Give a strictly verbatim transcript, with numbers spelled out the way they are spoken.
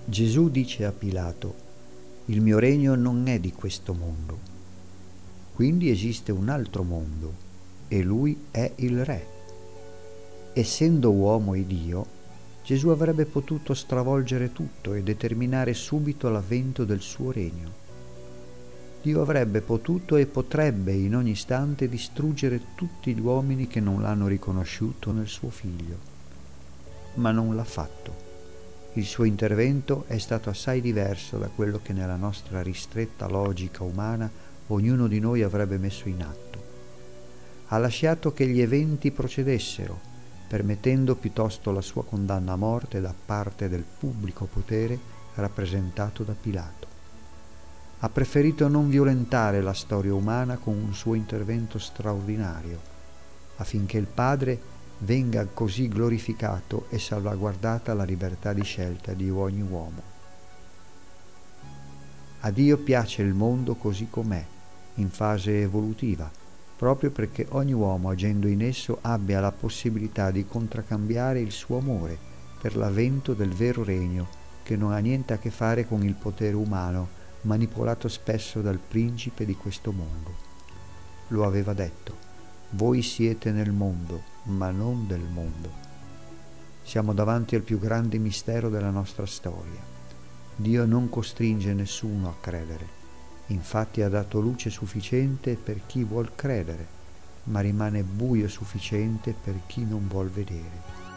Gesù dice a Pilato: il mio regno non è di questo mondo. Quindi esiste un altro mondo e lui è il re. Essendo uomo e Dio, Gesù avrebbe potuto stravolgere tutto e determinare subito l'avvento del suo regno. Dio avrebbe potuto e potrebbe in ogni istante distruggere tutti gli uomini che non l'hanno riconosciuto nel suo figlio, ma non l'ha fatto. Il suo intervento è stato assai diverso da quello che nella nostra ristretta logica umana ognuno di noi avrebbe messo in atto. Ha lasciato che gli eventi procedessero, permettendo piuttosto la sua condanna a morte da parte del pubblico potere rappresentato da Pilato. Ha preferito non violentare la storia umana con un suo intervento straordinario, affinché il Padre venga così glorificato e salvaguardata la libertà di scelta di ogni uomo. A Dio piace il mondo così com'è, in fase evolutiva, proprio perché ogni uomo agendo in esso abbia la possibilità di contraccambiare il suo amore per l'avvento del vero regno, che non ha niente a che fare con il potere umano, manipolato spesso dal principe di questo mondo. Lo aveva detto: voi siete nel mondo, ma non del mondo. Siamo davanti al più grande mistero della nostra storia. Dio non costringe nessuno a credere. Infatti ha dato luce sufficiente per chi vuol credere, ma rimane buio sufficiente per chi non vuol vedere.